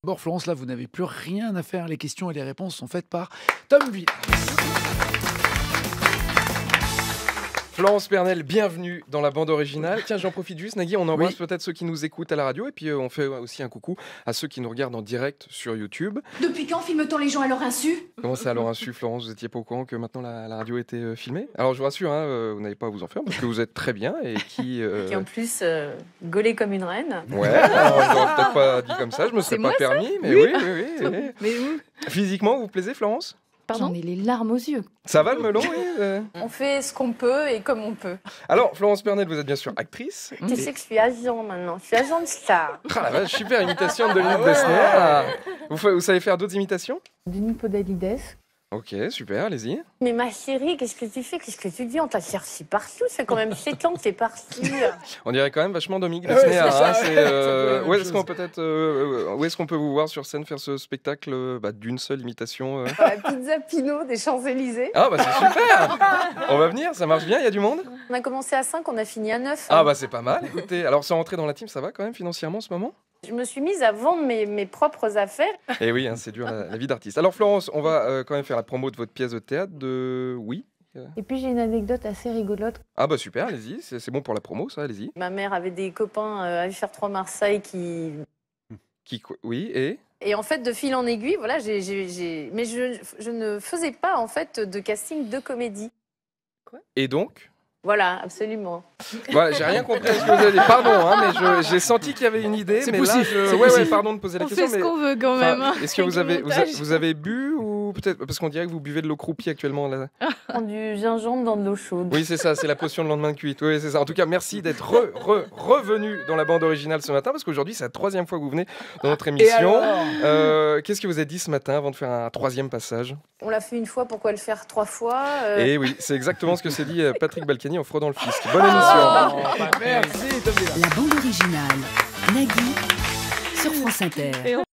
D'abord, Florence, là, vous n'avez plus rien à faire. Les questions et les réponses sont faites par Tom Villers. Florence Pernel, bienvenue dans la bande originale. Tiens, j'en profite juste, Nagui, on embrasse peut-être ceux qui nous écoutent à la radio et puis on fait aussi un coucou à ceux qui nous regardent en direct sur YouTube. Depuis quand filme-t-on les gens à leur insu? Comment ça à leur insu, Florence? Vous étiez pas au courant que maintenant la radio était filmée? Alors je vous rassure, vous n'avez pas à vous en faire parce que vous êtes très bien et qui en plus gaulait comme une reine. Ouais, alors je l'aurais peut-être pas dit comme ça, je me serais pas permis, mais oui. Mais où? Physiquement, vous plaisez, Florence? Pardon? J'en ai les larmes aux yeux. Ça va le melon? Oui, On fait ce qu'on peut et comme on peut. Alors, Florence Pernel, vous êtes bien sûr actrice. Tu sais que je suis agent maintenant, je suis agent de star. Ah la vache, super imitation de Dominique Besnéard. Vous savez faire d'autres imitations? Denis Podalides. Ok, super, allez-y. Mais ma chérie, qu'est-ce que tu fais? Qu'est-ce que tu dis? On t'a cherché partout, ça fait quand même 7 ans que t'es parti. On dirait quand même vachement Dominique Besnéard. Où est-ce qu'on peut vous voir sur scène faire ce spectacle d'une seule imitation La pizza Pinot des Champs-Élysées. Ah bah c'est super. On va venir, ça marche bien, il y a du monde? On a commencé à 5, on a fini à 9. Ah bah c'est pas mal, écoutez. Alors sans rentrer dans la team, ça va quand même financièrement en ce moment? Je me suis mise à vendre mes propres affaires. Eh oui, c'est dur la vie d'artiste. Alors Florence, on va quand même faire la promo de votre pièce de théâtre de... Oui. Et puis j'ai une anecdote assez rigolote. Ah bah super, allez-y, c'est bon pour la promo ça, allez-y. Ma mère avait des copains à faire 3 Marseille qui... Oui, et... Et en fait, de fil en aiguille, voilà, mais je ne faisais pas en fait de casting de comédie. Quoi? Et donc? Voilà, absolument. Voilà, j'ai rien compris à ce que vous avez dit. Pardon, mais j'ai senti qu'il y avait une idée. C'est mais possible. Là, pardon de poser la question. On fait ce qu'on veut quand même. Est-ce que vous avez bu ou peut-être parce qu'on dirait que vous buvez de l'eau croupie actuellement là. Prends du gingembre dans de l'eau chaude. Oui, c'est ça, c'est la potion de lendemain de cuite. Oui, c'est ça. En tout cas, merci d'être revenu dans la bande originale ce matin parce qu'aujourd'hui, c'est la 3e fois que vous venez dans notre émission. Qu'est-ce que vous avez dit ce matin avant de faire un 3e passage? On l'a fait une fois, pourquoi le faire 3 fois Et oui, c'est exactement ce que s'est dit Patrick Balkany en fraudant le fisc. Bonne émission. Merci, Tom Villers. La bande originale, Nagui, sur France Inter.